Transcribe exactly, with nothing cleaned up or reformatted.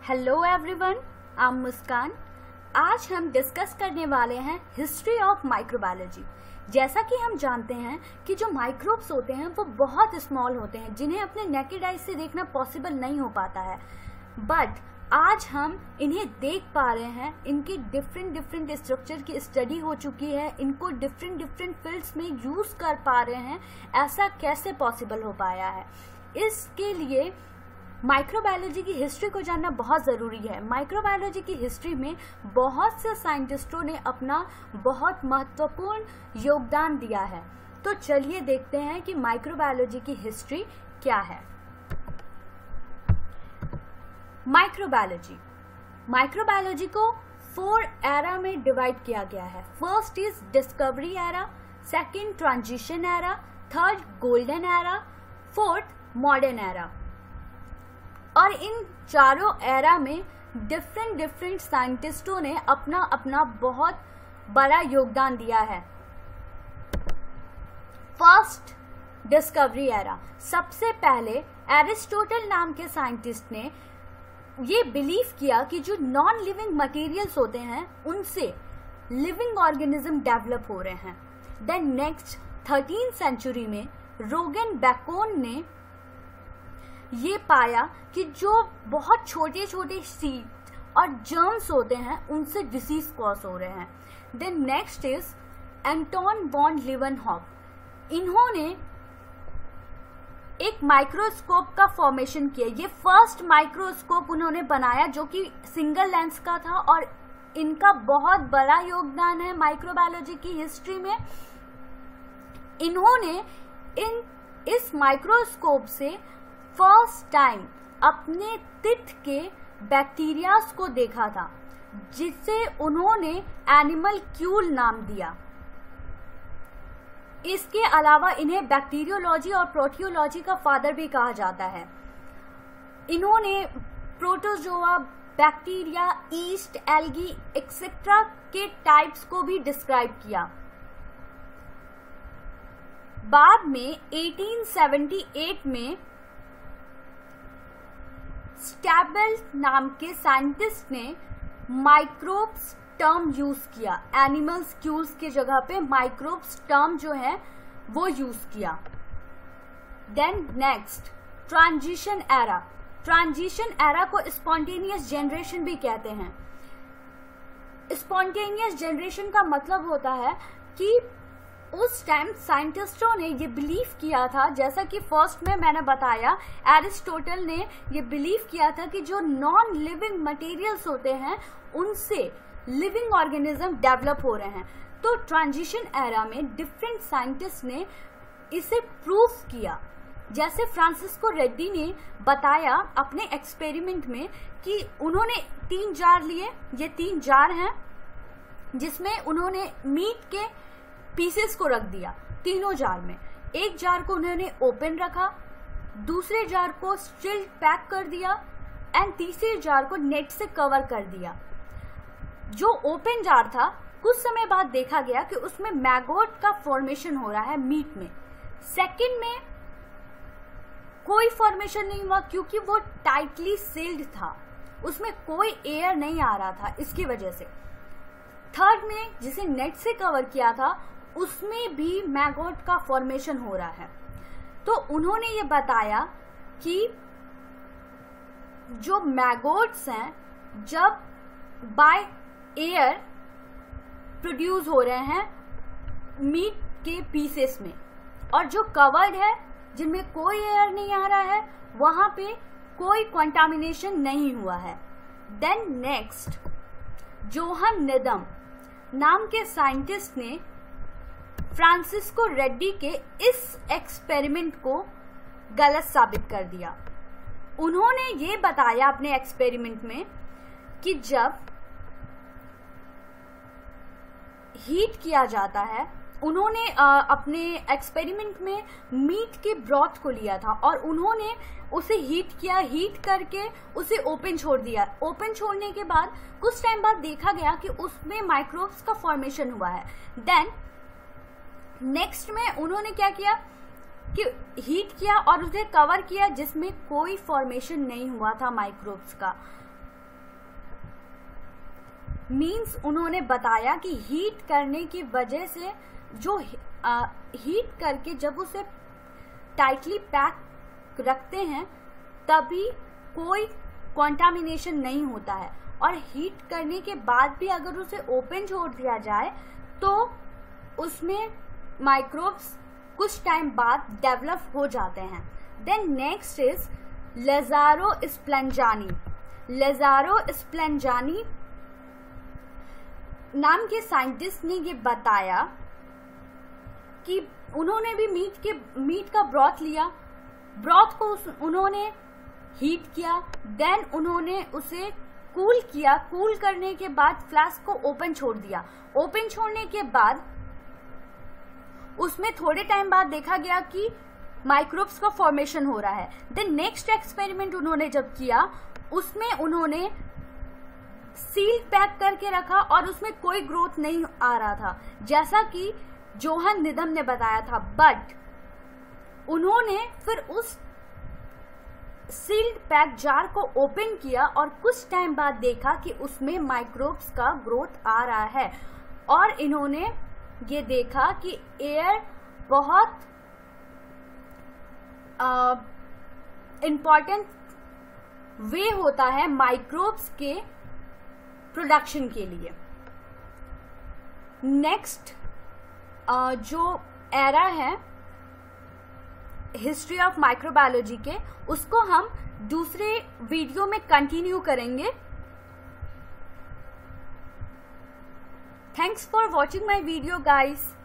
Hello everyone, I am Muskan. आज हम discuss करने वाले हैं हिस्ट्री ऑफ माइक्रोबायोलॉजी। जैसा कि हम जानते हैं कि जो माइक्रोब्स होते हैं वो बहुत स्मॉल होते हैं, जिन्हें अपने नेकेड आइज से देखना पॉसिबल नहीं हो पाता है, बट आज हम इन्हें देख पा रहे हैं। इनकी डिफरेंट डिफरेंट स्ट्रक्चर की स्टडी हो चुकी है, इनको डिफरेंट डिफरेंट फील्ड्स में यूज कर पा रहे हैं। ऐसा कैसे पॉसिबल हो पाया है? इसके लिए माइक्रोबायोलॉजी की हिस्ट्री को जानना बहुत ज़रूरी है। माइक्रोबायोलॉजी की हिस्ट्री में बहुत से साइंटिस्टों ने अपना बहुत महत्वपूर्ण योगदान दिया है। तो चलिए देखते हैं कि माइक्रोबायोलॉजी की हिस्ट्री क्या है। माइक्रोबायोलॉजी माइक्रोबायोलॉजी को फोर एरा में डिवाइड किया गया है। First is discovery era, second transition era, third golden era, fourth modern era. और इन चारों एरा में डिफरेंट डिफरेंट साइंटिस्टों ने अपना अपना बहुत बड़ा योगदान दिया है। फर्स्ट डिस्कवरी एरा, सबसे पहले एरिस्टोटल नाम के साइंटिस्ट ने ये बिलीव किया कि जो नॉन लिविंग मटेरियल्स होते हैं उनसे लिविंग ऑर्गेनिज्म डेवलप हो रहे हैं। देन नेक्स्ट थर्टीन सेंचुरी में रोगन बैकोन ने ये पाया कि जो बहुत छोटे छोटे सीड और जर्म्स होते हैं उनसे डिसीज कॉज हो रहे हैं। Then next is Anton von Leeuwenhoek. इन्होंने एक माइक्रोस्कोप का फॉर्मेशन किया। ये फर्स्ट माइक्रोस्कोप उन्होंने बनाया जो कि सिंगल लेंस का था, और इनका बहुत बड़ा योगदान है माइक्रोबायोलॉजी की हिस्ट्री में। इन्होंने इन इस माइक्रोस्कोप से फर्स्ट टाइम अपने तित के बैक्टीरियाज को देखा था, जिसे उन्होंने एनिमल क्यूल नाम दिया। इसके अलावा इन्हें बैक्टीरियोलॉजी और प्रोटियोलॉजी का फादर भी कहा जाता है। इन्होंने protozoa, bacteria, yeast, algae etcetera के टाइप्स को भी डिस्क्राइब किया। बाद में अठारह सौ अठहत्तर में स्टैबल नाम के साइंटिस्ट ने माइक्रोब्स टर्म यूज किया। एनिमल्स क्यूल्स की जगह पे माइक्रोब्स टर्म जो है वो यूज किया। Then next transition era. Transition era को स्पॉन्टेनियस जनरेशन भी कहते हैं। स्पॉन्टेनियस जनरेशन का मतलब होता है कि उस टाइम साइंटिस्टों ने ये बिलीव किया था, जैसा कि फर्स्ट में मैंने बताया, एरिस्टोटल ने ये बिलीव किया था कि जो नॉन लिविंग मटेरियल्स होते हैं उनसे लिविंग ऑर्गेनिज्म डेवलप हो रहे हैं। तो ट्रांजिशन एरा में डिफरेंट साइंटिस्ट ने इसे प्रूफ किया। जैसे फ्रांसिस्को रेड्डी ने बताया अपने एक्सपेरिमेंट में कि उन्होंने तीन जार लिए। ये तीन जार हैं जिसमें उन्होंने मीट के पीसेस को रख दिया तीनों जार में। एक जार को उन्होंने ओपन रखा, दूसरे जार को स्टिल पैक कर दिया, एंड तीसरे जार को नेट से कवर कर दिया। जो ओपन जार था, कुछ समय बाद देखा गया कि उसमें मैगोट का फॉर्मेशन हो रहा है मीट में। सेकंड में कोई फॉर्मेशन नहीं हुआ क्योंकि वो टाइटली सील्ड था, उसमें कोई एयर नहीं आ रहा था, इसकी वजह से। थर्ड में जिसे नेट से कवर किया था उसमें भी मैगोट का फॉर्मेशन हो रहा है। तो उन्होंने ये बताया कि जो मैगोट्स हैं जब बाय एयर प्रोड्यूस हो रहे हैं मीट के पीसेस में, और जो कवर्ड है जिनमें कोई एयर नहीं आ रहा है वहां पे कोई कंटामिनेशन नहीं हुआ है। देन नेक्स्ट जोहन निदम नाम के साइंटिस्ट ने फ्रांसिस्को रेड्डी के इस एक्सपेरिमेंट को गलत साबित कर दिया। उन्होंने ये बताया अपने एक्सपेरिमेंट में कि जब हीट किया जाता है, उन्होंने आ, अपने एक्सपेरिमेंट में मीट के ब्रॉथ को लिया था और उन्होंने उसे हीट किया। हीट करके उसे ओपन छोड़ दिया। ओपन छोड़ने के बाद कुछ टाइम बाद देखा गया कि उसमें माइक्रोब्स का फॉर्मेशन हुआ है। देन नेक्स्ट में उन्होंने क्या किया कि हीट किया और उसे कवर किया जिसमें कोई फॉर्मेशन नहीं हुआ था माइक्रोब्स का। मीन्स उन्होंने बताया कि हीट करने की वजह से जो आ, हीट करके जब उसे टाइटली पैक रखते हैं तभी कोई कॉन्टामिनेशन नहीं होता है, और हीट करने के बाद भी अगर उसे ओपन छोड़ दिया जाए तो उसमें माइक्रोब्स कुछ टाइम बाद डेवलप हो जाते हैं। Then next is Lazzaro Spallanzani. Lazzaro Spallanzani नाम के साइंटिस्ट ने ये बताया कि उन्होंने भी मीट के मीट का ब्रॉथ लिया, ब्रॉथ को उस, उन्होंने हीट किया, देन उन्होंने उसे कूल किया, कूल करने के बाद फ्लास्क को ओपन छोड़ दिया। ओपन छोड़ने के बाद उसमें थोड़े टाइम बाद देखा गया कि माइक्रोब्स का फॉर्मेशन हो रहा है। देन नेक्स्ट एक्सपेरिमेंट उन्होंने जब किया उसमें उन्होंने सील पैक करके रखा और उसमें कोई ग्रोथ नहीं आ रहा था, जैसा कि जोहन निदम ने बताया था। बट उन्होंने फिर उस सील्ड पैक जार को ओपन किया और कुछ टाइम बाद देखा कि उसमें माइक्रोब्स का ग्रोथ आ रहा है, और इन्होंने ये देखा कि एयर बहुत इम्पॉर्टेंट वे होता है माइक्रोब्स के प्रोडक्शन के लिए। नेक्स्ट uh, जो एरा है हिस्ट्री ऑफ माइक्रोबायोलॉजी के, उसको हम दूसरे वीडियो में कंटिन्यू करेंगे। Thanks for watching my video guys.